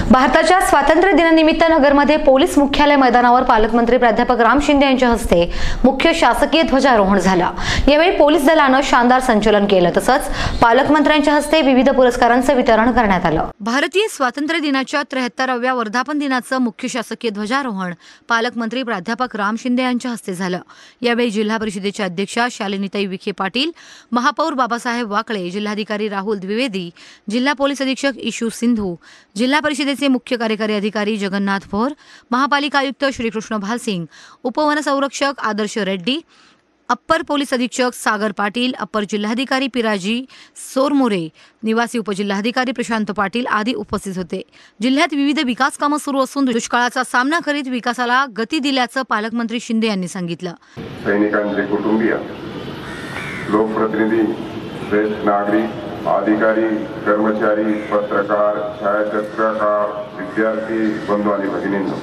भारताच्या स्वातंत्र्य दिनानिमित्त नगरमध्ये पोलीस मुख्यालय मैदानावर पालकमंत्री प्राध्यापक राम शिंदे यांच्या हस्ते मुख्य शासकीय ध्वजारोहण झालं। यावेळी पोलीस दलानं शानदार संचलन केलं, तसंच पालकमंत्र्यांच्या हस्ते विविध पुरस्कारांचं वितरण करण्यात आलं। भारतीय स्वातंत्र्य दिनाच्या 73व्या वर्धापन दिनाचं मुख्य शासकीय ध्वजारोहण पालकमंत्री प्राध्यापक राम शिंदे यांच्या हस्ते झालं। यावेळी जिल्हा परिषदेच्या अध्यक्षा शालिनीताई विखे पाटील, महापौर बाबासाहेब वाकळे, जिल्हाधिकारी राहुल द्विवेदी, जिल्हा पोलीस अधीक्षक इशू सिंधू, जिल्हा परिषदेचे मुख्य कार्यकारी अधिकारी जगन्नाथ भोर, महापालिका आयुक्त श्रीकृष्ण भालसिंग, उपवन संरक्षक आदर्श रेड्डी, अप्पर पोलीस अधीक्षक सागर पाटील, अप्पर जिल्हाधिकारी पिराजी सोरमोरे, निवासी उपजिल्हाधिकारी प्रशांत पाटील आदी उपस्थित होते। जिल्ह्यात विविध विकास कामं सुरू असून दुष्काळाचा सामना करीत विकासाला गती दिल्याचं पालकमंत्री शिंदे यांनी सांगितलं। सैनिकांचे कुटुंबीय, लोकप्रतिनिधी, ज्येष्ठ नागरिक, अधिकारी, कर्मचारी, पत्रकार, छायाचित्रकार, विद्यार्थी बंधू आणि भगिनींनो,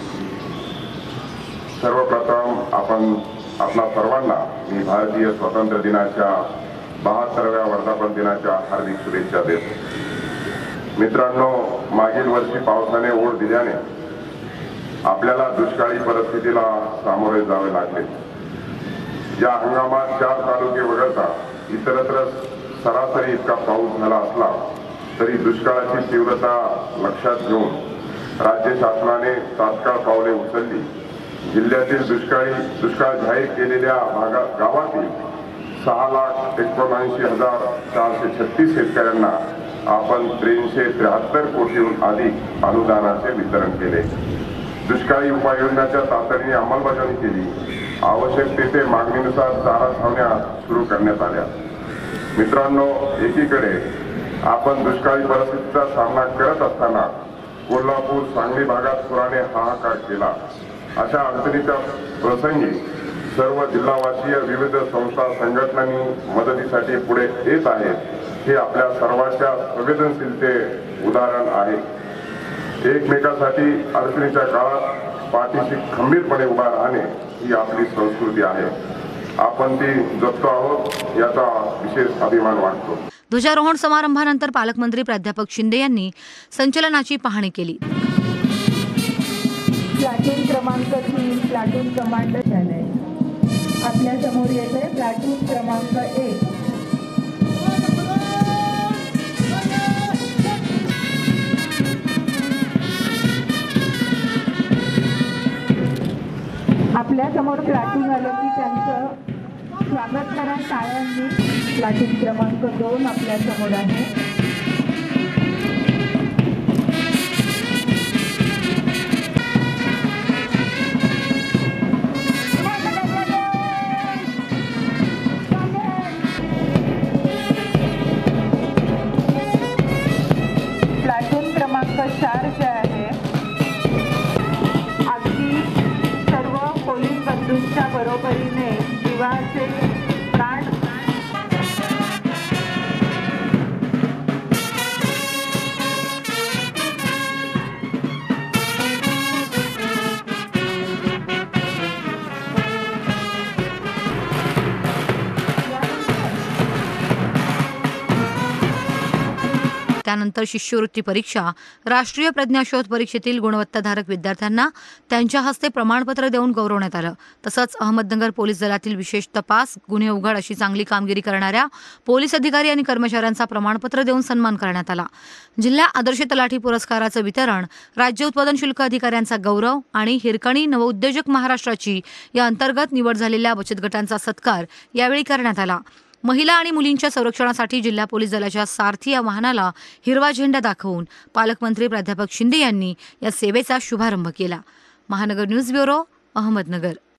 सर्वप्रथम आपणा सर्वांना मी भारतीय स्वातंत्र्य दिनाच्या 72व्या वर्धापन दिनाच्या हार्दिक शुभेच्छा देतो। मित्रांनो, मागील वर्षी पावसाने ओढ दिल्याने आपल्याला दुष्काळी परिस्थितीला सामोरे जावे लागले। या हंगामात 4 तालुके वगळता इतरत्र सरासरी इतका पाऊस झाला असला तरी दुष्काळाची तीव्रता लक्षात घेऊन राज्य शासनाने तात्काळ पावले उचलली। जिल्ह्यातील दुष्काळ जाहीर केलेल्या गावातील 6,79,436 शेतकऱ्यांना आपण 373 कोटीहून अधिक अनुदानाचे वितरण केले। दुष्काळी उपाययोजनांच्या तातडीने अंमलबजावणी केली। आवश्यक तेथे मागणीनुसार चारा छावण्या सुरू करण्यात आल्या। मित्रांनो, एकीकडे आपण दुष्काळी परिस्थितीचा सामना करत असताना कोल्हापूर, सांगली भागात पुराने हाहाकार केला। अशा अडचणीच्या प्रसंगी सर्व जिल्हावासीय विविध संस्था संघटनांनी मदतीसाठी पुढे येत आहेत। हे आपल्या सर्वांच्या संवेदनशीलते उदाहरण आहे। एकमेकांसाठी अडचणीच्या काळात पाठीशी खंबीरपणे उभा राहणे ही आपली संस्कृती आहे। आपण ती जपतो आहोत याचा विशेष अभिमान वाटतो। ध्वजारोहण समारंभानंतर पालकमंत्री प्राध्यापक शिंदे यांनी संचलनाची पाहणी केली। प्लाटून क्रमांक 3 प्लाटून कमांडर झाले। आपल्या समोर येते प्लाटून क्रमांक 1। आपल्या समोर प्लाटून आलं की त्यांचं स्वागत करा टाळ्यांनी। प्लाटून क्रमांक 2 आपल्या समोर आहे। प्लाटून क्रमांक 4 जे आहे, अगदी सर्व पोलीस बंधूंच्या बरोबरीने जीवाचे प्राण त्यानंतर शिष्यवृत्ती परीक्षा, राष्ट्रीय प्रज्ञाशोध परीक्षेतील गुणवत्ताधारक विद्यार्थ्यांना त्यांच्या हस्ते प्रमाणपत्र देऊन गौरवण्यात आलं। तसंच अहमदनगर पोलीस दलातील विशेष तपास, गुन्हे उघड अशी चांगली कामगिरी करणाऱ्या पोलीस अधिकारी आणि कर्मचाऱ्यांचा प्रमाणपत्र देऊन सन्मान करण्यात आला। जिल्हा आदर्श तलाठी पुरस्काराचं वितरण, राज्य उत्पादन शुल्क अधिकाऱ्यांचा गौरव आणि हिरकणी नवउद्योजक महाराष्ट्राची या अंतर्गत निवड झालेल्या बचत गटांचा सत्कार यावेळी करण्यात आला। महिला आणि मुलींच्या संरक्षणासाठी जिल्हा पोलीस दलाच्या सारथी या वाहनाला हिरवा झेंडा दाखवून पालकमंत्री प्राध्यापक शिंदे यांनी या सेवेचा शुभारंभ केला। महानगर न्यूज ब्युरो, अहमदनगर।